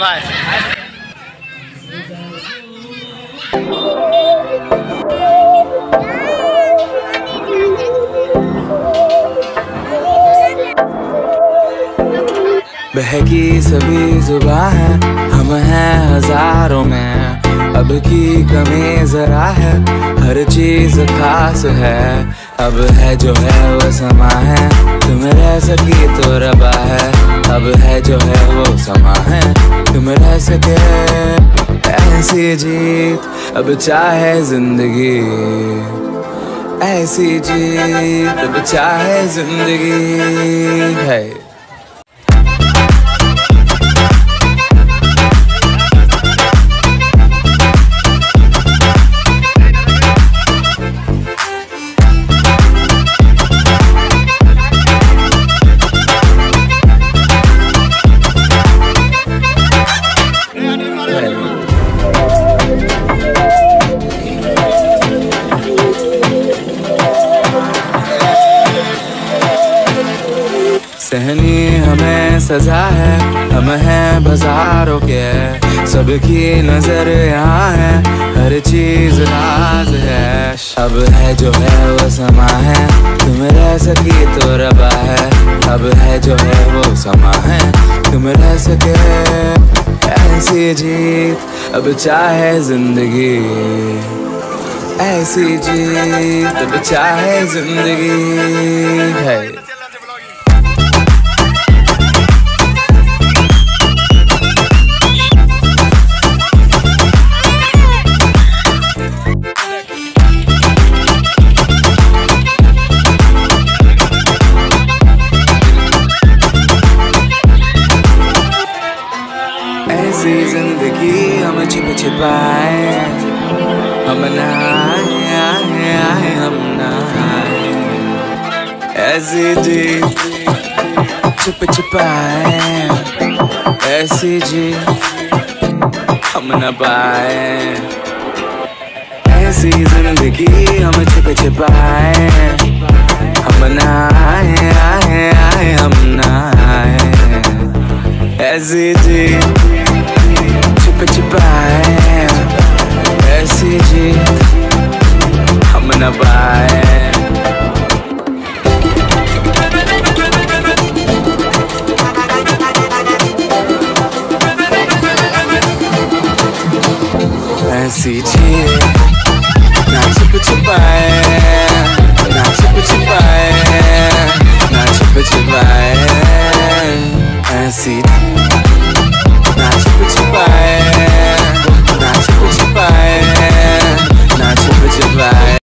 Bye. बहकी सभी जुबां है, हम हैं हजारों में, अब की कमी जरा है, हर चीज खास है। अब है जो है वो समा है, तुम रह सकी तो रबा है। अब है जो है वो समा है, तुम रह सके ऐसी जीत। अब चाहे जिंदगी ऐसी जीत, अब चाहे जिंदगी है। सहनी हमें सजा है, हम हैं बाजारों के, सबकी नजर यहाँ है, हर चीज राज है। अब है जो है वो समा है, तुम रह सकी तो रबा है। अब है जो है वो समा है, तुम रह सके ऐसी जीत। अब चाहे जिंदगी ऐसी जीत, अब चाहे जिंदगी है। ऐसी जिंदगी हम छिप छिपाए, हम नहाए हम नहाए। ऐसी जी छिप छिपाए, ऐसी जी हम न पाए। ऐसी जिंदगी हम छिप छिपाए, हम नहाए हम नहाए। ऐसी जी छिप छिपाए, ऐसी जी हम न पाए। ऐसी जी ना छिप छिपाए, ना छिप छिपाए, ना छिप छिपाए। ऐसी